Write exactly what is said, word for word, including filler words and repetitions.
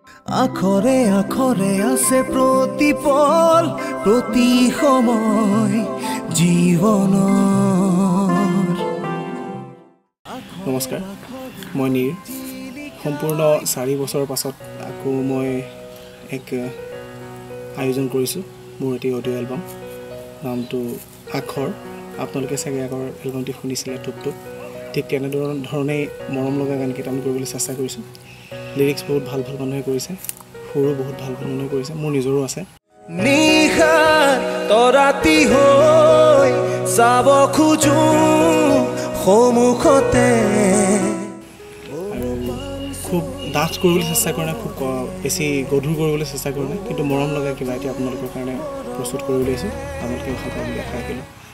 আখৰে আখৰে আছে প্ৰতিপল প্ৰতি সময় জীৱনৰ। নমস্কাৰ, মই নীৰ। সম্পূৰ্ণ চাৰি বছৰৰ পাছত আকৌ মই এক আয়োজন কৰিছোঁ মোৰ এটি অডিঅ' এলবাম, নামটো আখৰ। আপোনালোকে চাগে আগৰ এলবামটি শুনিছিলে টুপটুপ, ঠিক তেনেধৰণেই মৰম লগা গানকেইটা আমি কৰিবলৈ চেষ্টা কৰিছোঁ। লিৰিক্স বহুত ভাল ভাল মানুহে কৰিছে, সুৰো বহুত ভাল ভাল মানুহে কৰিছে, মোৰ নিজৰো আছে। নিশাৰ তৰাতি হৈ চাব খোজো সন্মুখতে, আৰু খুব ডাঠ কৰিবলৈ চেষ্টা কৰা নাই, খুব বেছি গধুৰ কৰিবলৈ চেষ্টা কৰা নাই, কিন্তু মৰম লগা কিবা এতিয়া আপোনালোকৰ কাৰণে প্ৰস্তুত কৰিবলৈ আহিছোঁ। আপোনালোকে ভাল পাব বুলি আশা ৰাখিলোঁ।